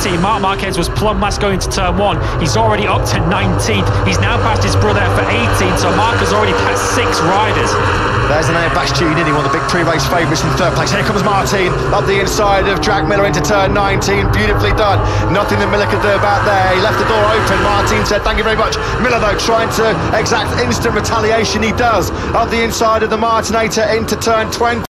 ability. Marc Marquez was plumb last going to turn 1. He's already up to 19th. He's now passed his brother for 18th, so Marc has already passed 6 riders. There's an Airbats Genie, one of the big pre-race favourites in 3rd place. Here comes Martin up the inside of Jack Miller into turn 19. Beautifully done. Nothing that Miller could do about there. He left the door open. Martin said, thank you very much. Miller, though, trying to exact instant retaliation. He does. Up the inside of the Martinator into turn 20.